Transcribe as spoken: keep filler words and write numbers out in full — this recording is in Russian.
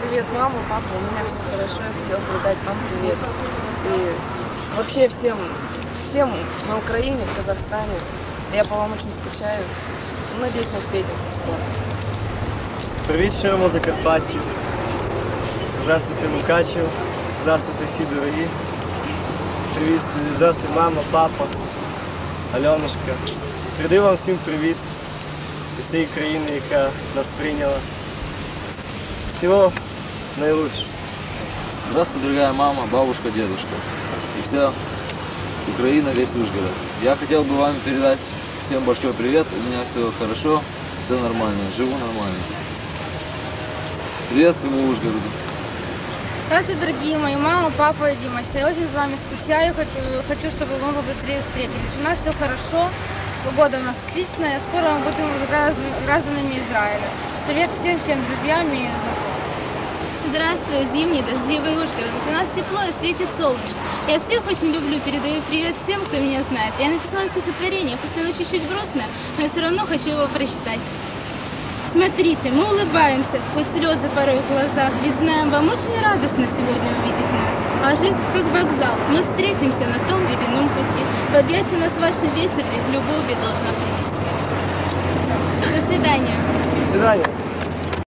привет, мама, папа, у меня все хорошо, я хотела передать вам привет. И вообще всем, всем на Украине, в Казахстане. Я по вам очень скучаю. Надеюсь, мы встретимся скоро. Привіт, щирому Закарпаттю. Здравствуйте, Мукачево. Здравствуйте всі дорогі. Привіт, здравствуйте, мама, папа, Альонушка. Передаю вам всім привіт від цієї країни, яка нас прийняла. Всего наилучшего. Здравствуй, дорогая мама, бабушка, дедушка и вся Украина, весь Ужгород. Я хотел бы вам передать всем большой привет. У меня все хорошо, все нормально, живу нормально. Привет всему Ужгороду. Здравствуйте, дорогие мои мама, папа и Димочка. Я очень с вами скучаю, хочу, хочу, чтобы мы побыстрее встретились. У нас все хорошо, погода у нас отличная, скоро мы будем гражданами Израиля. Привет всем-всем друзьям и знакомым. Здравствуй, зимний дождливый Ужгород. У нас тепло и светит солнышко. Я всех очень люблю, передаю привет всем, кто меня знает. Я написала стихотворение, пусть оно чуть-чуть грустное, но я все равно хочу его прочитать. Смотрите, мы улыбаемся, хоть слезы порой в глазах, ведь знаем, вам очень радостно сегодня увидеть нас. А жизнь как вокзал, мы встретимся на том или ином пути. В объятия нас ваши ветер любовью должна принести. До свидания. До свидания.